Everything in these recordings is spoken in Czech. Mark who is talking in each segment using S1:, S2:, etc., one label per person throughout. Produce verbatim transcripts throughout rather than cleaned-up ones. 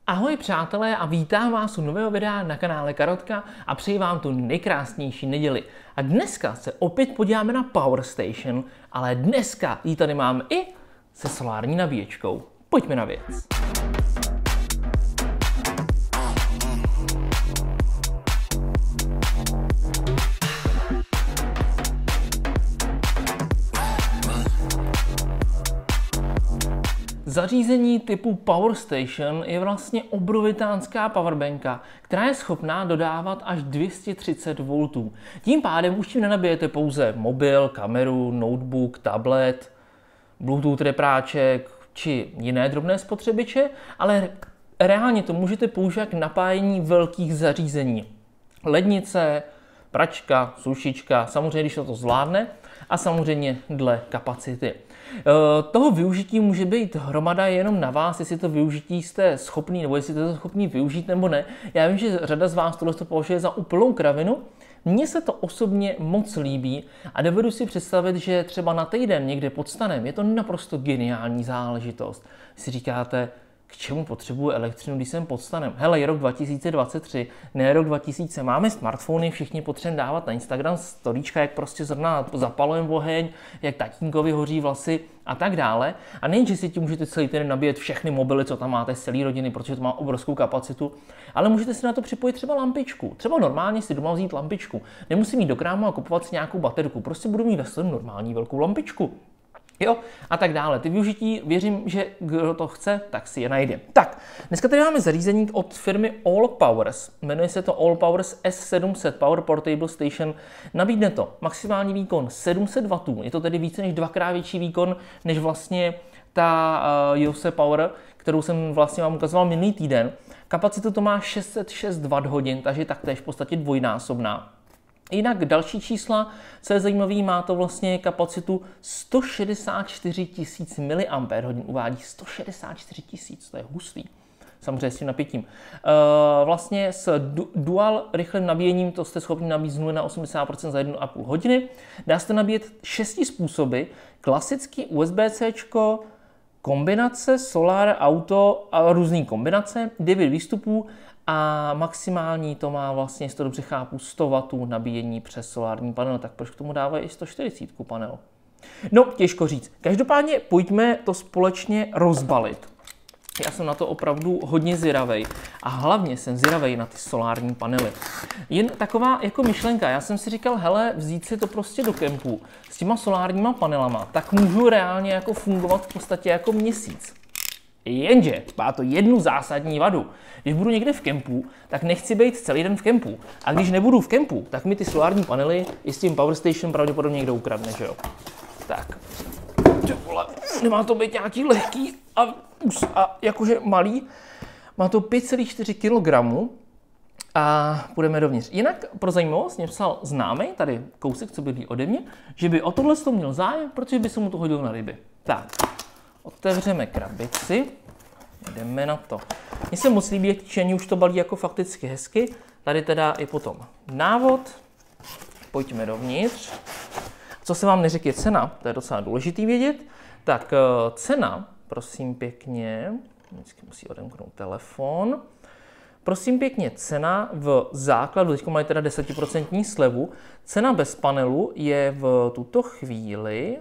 S1: Ahoj přátelé a vítám vás u nového videa na kanále Karotka a přeji vám tu nejkrásnější neděli. A dneska se opět podíváme na Power Station, ale dneska ji tady máme i se solární nabíječkou. Pojďme na věc. Zařízení typu Power Station je vlastně obrovitánská powerbanka, která je schopná dodávat až dvě stě třicet voltů. Tím pádem už tím nenabijete pouze mobil, kameru, notebook, tablet, Bluetooth repráček či jiné drobné spotřebiče, ale reálně to můžete použít k napájení velkých zařízení. Lednice, pračka, sušička, samozřejmě když to zvládne a samozřejmě dle kapacity. Toho využití může být hromada jenom na vás, jestli to využití jste schopný nebo jestli jste to schopný využít nebo ne. Já vím, že řada z vás tohle považuje za úplnou kravinu. Mně se to osobně moc líbí a dovedu si představit, že třeba na týden někde pod stanem je to naprosto geniální záležitost. Vy si říkáte, k čemu potřebuji elektřinu, když jsem pod stanem? Hele, je rok dva tisíce dvacet tři, ne rok dva tisíce. Máme smartfony, všichni potřebujeme dávat na Instagram storíčka, jak prostě zrovna zapalujeme oheň, jak tatínkovi hoří vlasy a tak dále. A nejen, že si tím můžete celý týden nabíjet všechny mobily, co tam máte z celé rodiny, protože to má obrovskou kapacitu, ale můžete si na to připojit třeba lampičku. Třeba normálně si doma vzít lampičku. Nemusím jít do krámu a kupovat si nějakou baterku, prostě budu mít ve normální velkou lampičku. Jo, a tak dále. Ty využití, věřím, že kdo to chce, tak si je najde. Tak, dneska tady máme zařízení od firmy All Powers. Jmenuje se to All Powers S sedm set Power Portable Station. Nabídne to maximální výkon sedm set wattů. Je to tedy více než dvakrát větší výkon, než vlastně ta uh, Jose Power, kterou jsem vlastně vám ukazoval minulý týden. Kapacitu to má šest set šest watthodin, takže taktéž v podstatě dvojnásobná. Jinak další čísla, co je zajímavé, má to vlastně kapacitu sto šedesát čtyři tisíc miliampérhodin, uvádí sto šedesát čtyři tisíc, to je hustý, samozřejmě s tím napětím. E, vlastně s du dual rychlým nabíjením to jste schopni nabít z nuly na osmdesát procent za jednu a půl hodiny. Dá se nabíjet šesti způsoby, klasický U S B C, kombinace, solar, auto a různý kombinace, devět výstupů, a maximální to má vlastně, jestli to dobře chápu, sto wattů nabíjení přes solární panel, tak proč k tomu dávají i sto čtyřicet panel? No, těžko říct. Každopádně pojďme to společně rozbalit. Já jsem na to opravdu hodně zvědavej a hlavně jsem zvědavej na ty solární panely. Jen taková jako myšlenka, já jsem si říkal, hele, vzít si to prostě do kempu s těma solárníma panelama, tak můžu reálně jako fungovat v podstatě jako měsíc. Jenže má to jednu zásadní vadu. Když budu někde v kempu, tak nechci být celý den v kempu. A když nebudu v kempu, tak mi ty solární panely i s tím Power Station pravděpodobně někdo ukradne, že jo? Tak. Vole, nemá to být nějaký lehký a, a jakože malý. Má to pět celá čtyři kilogramů a půjdeme dovnitř. Jinak pro zajímavost mě psal známej, tady kousek, co bydlí ode mě, že by o tohle to měl zájem, protože by se mu to hodilo na ryby. Tak. Otevřeme krabici, jdeme na to. Mně se moc líbí, jak tičení už to balí jako fakticky hezky. Tady teda i potom návod. Pojďme dovnitř. Co se vám neřekl, je cena, to je docela důležitý vědět. Tak cena, prosím pěkně, vždycky musí odemknout telefon. Prosím pěkně, cena v základu, teď mají teda deset procent slevu, cena bez panelu je v tuto chvíli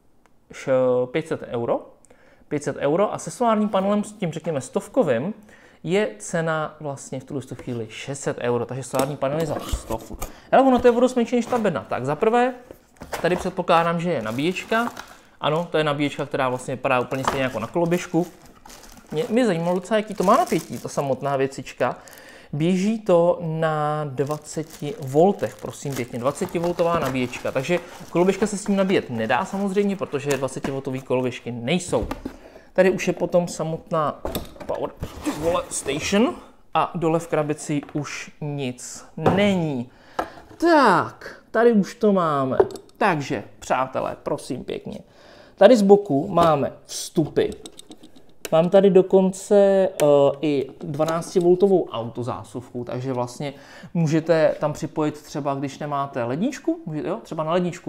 S1: pět set euro. pět set euro a se solárním panelem, s tím řekněme stovkovým, je cena vlastně v tuto chvíli šest set euro, takže solární panel je za stovku. Ale ono to je vodost menší než ta bedna. Tak za prvé, tady předpokládám, že je nabíječka. Ano, to je nabíječka, která vlastně vypadá úplně stejně jako na koloběžku. Mě, mě zajímalo docela, jaký to má napětí, ta samotná věcička. Běží to na dvaceti voltech, prosím pěkně, dvacetivoltová nabíječka, takže koloběžka se s tím nabíjet nedá samozřejmě, protože dvacetivoltové koloběžky nejsou. Tady už je potom samotná Power Station a dole v krabici už nic není. Tak, tady už to máme. Takže, přátelé, prosím pěkně, tady z boku máme vstupy. Mám tady dokonce uh, i dvanáctivoltovou autozásuvku, takže vlastně můžete tam připojit třeba, když nemáte ledničku, můžete, jo, třeba na ledničku,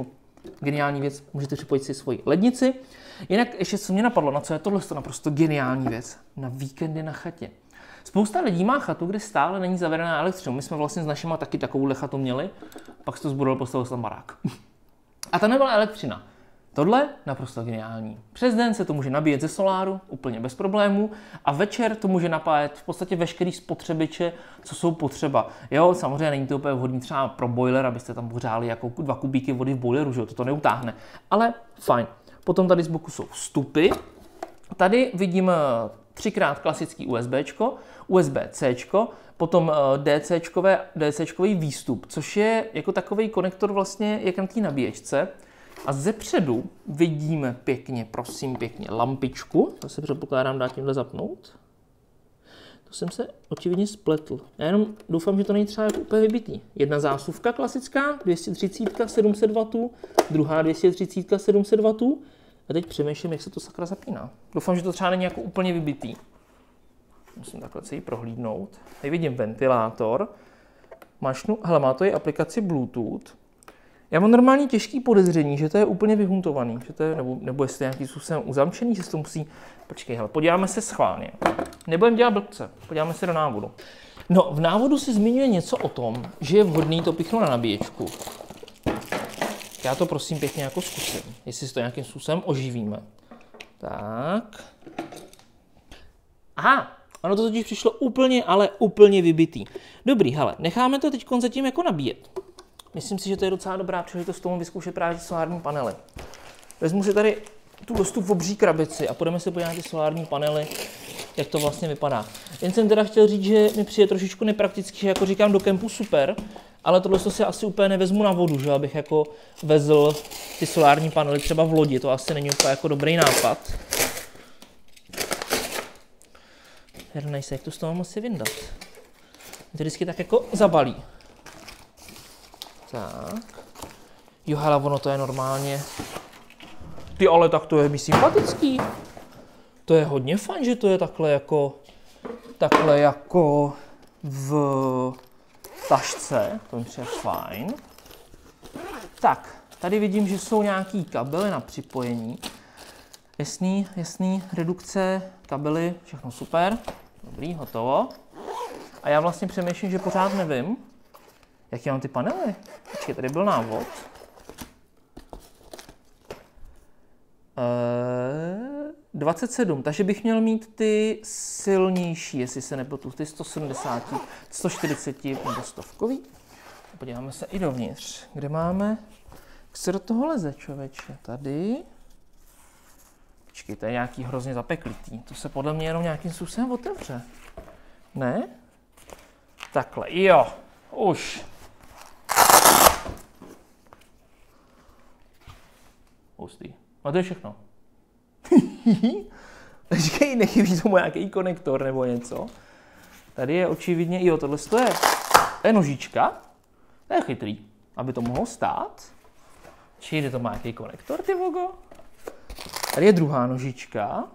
S1: Geniální věc, můžete připojit si svoji lednici. Jinak ještě co mě napadlo, na co je tohle to naprosto geniální věc, na víkendy na chatě. Spousta lidí má chatu, kde stále není zavedená elektřina. My jsme vlastně s našima taky takovouhle chatu měli, pak se to zbudil, postavil tam barák. A ta nebyla elektřina. Tohle naprosto geniální. Přes den se to může nabíjet ze soláru, úplně bez problémů, a večer to může napájet v podstatě veškerý spotřebiče, co jsou potřeba. Jo, samozřejmě není to úplně vhodný třeba pro boiler, abyste tam pořáli jako dva kubíky vody v boileru, že jo, to to neutáhne. Ale fajn. Potom tady z boku jsou vstupy. Tady vidím třikrát klasický USBčko, U S B C, potom DCčkové, DCčkový výstup, což je jako takový konektor vlastně jak na té nabíječce. A zepředu vidíme pěkně, prosím pěkně, lampičku. To se předpokládám dát tímhle zapnout. To jsem se očividně spletl. Já jenom doufám, že to není třeba jako úplně vybitý. Jedna zásuvka klasická, dvě stě třicet sedm set wattů, druhá dvě stě třicet sedm set wattů. A teď přemýšlím, jak se to sakra zapíná. Doufám, že to třeba není jako úplně vybitý. Musím takhle si ji prohlídnout. Tady vidím ventilátor. Mašnu, hele, má to i aplikaci Bluetooth. Já mám normálně těžký podezření, že to je úplně vyhuntovaný, že to je, nebo, nebo jestli je nějaký způsobem uzamčený, že se to musí... Počkej, hele, podíváme se schválně. Nebudeme dělat blbce, podíváme se do návodu. No, v návodu se zmiňuje něco o tom, že je vhodný to pichnout na nabíječku. Já to prosím pěkně jako zkusím, jestli si to nějakým způsobem oživíme. Tak. Aha, ono to totiž přišlo úplně, ale úplně vybitý. Dobrý, hele, necháme to teď zatím jako nabíjet. Myslím si, že to je docela dobrá příležitost tomu vyzkoušet právě solární panely. Vezmu si tady tu dostu v obří krabici a půjdeme se podívat na ty solární panely, jak to vlastně vypadá. Jen jsem teda chtěl říct, že mi přijde trošičku neprakticky, že jako říkám do kempu super, ale tohle si asi úplně nevezmu na vodu, že abych jako vezl ty solární panely třeba v lodi, to asi není úplně jako dobrý nápad. Hernaj se, jak to z toho mám asi vyndat. To vždycky tak jako zabalí. Tak. Jo, hele, ono to je normálně. Ty, ale tak to je mi sympatický. To je hodně fajn, že to je takhle jako, takhle jako v tašce. To mi přijde fajn. Tak, tady vidím, že jsou nějaký kabely na připojení. Jasný, jasný, redukce, kabely, všechno super. Dobrý, hotovo. A já vlastně přemýšlím, že pořád nevím, jaký mám ty panely. Počkej, tady byl návod. Eee, dvacet sedm, takže bych měl mít ty silnější, jestli se nepletu, ty sto sedmdesát, sto čtyřicet nebo stovkový. Podíváme se i dovnitř, kde máme, jak se do toho leze, člověče, tady. Počkej, to je nějaký hrozně zapeklitý, to se podle mě jenom nějakým způsobem otevře. Ne? Takhle, jo, už. Hustý. A to je všechno. Říkej, nechybí tomu nějaký konektor nebo něco. Tady je očividně, jo, tohle je, to je nožička. To je chytrý, aby to mohlo stát. Čili to má nějaký konektor, ty vogo. Tady je druhá nožička.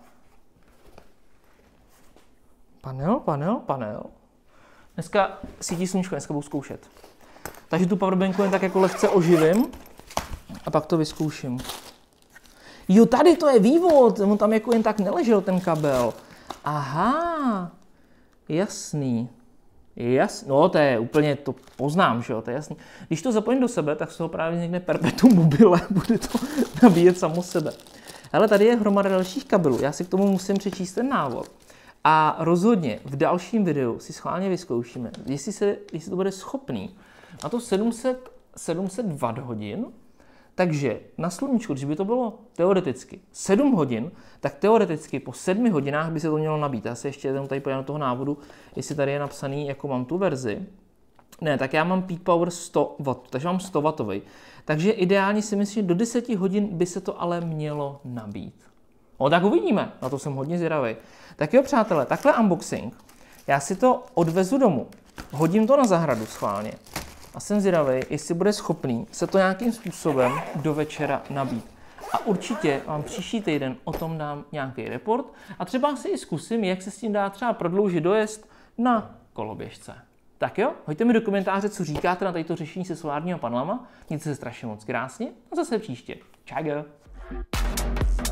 S1: Panel, panel, panel. Dneska svítí sluníčko, dneska budu zkoušet. Takže tu powerbanku jen tak jako lehce oživím a pak to vyzkouším. Jo, tady to je vývod, on tam jako jen tak neležel ten kabel. Aha, jasný. Jasný, no to je úplně, to poznám, že jo, to je jasný. Když to zapojím do sebe, tak z toho právě vznikne perpetuum mobile, bude to nabíjet samo sebe. Ale tady je hromada dalších kabelů, já si k tomu musím přečíst ten návod. A rozhodně v dalším videu si schválně vyzkoušíme, jestli, se, jestli to bude schopný. A to sedm set watt hodin, takže na sluníčku, když by to bylo teoreticky sedm hodin, tak teoreticky po sedmi hodinách by se to mělo nabít. Já se ještě jednou tady podívám do toho návodu, jestli tady je napsaný, jako mám tu verzi. Ne, tak já mám peak power sto wattů, takže mám sto wattový. Takže ideálně si myslím, že do deseti hodin by se to ale mělo nabít. No tak uvidíme, na to jsem hodně zvědavý. Tak jo, přátelé, takhle unboxing. Já si to odvezu domů, hodím to na zahradu schválně a jsem zvědavý, jestli bude schopný se to nějakým způsobem do večera nabít. A určitě vám příští týden o tom dám nějaký report a třeba si i zkusím, jak se s tím dá třeba prodloužit dojezd na koloběžce. Tak jo, hoďte mi do komentáře, co říkáte na tato řešení se solárníma panelama. Mějte se strašně moc krásně a zase příště. Čau.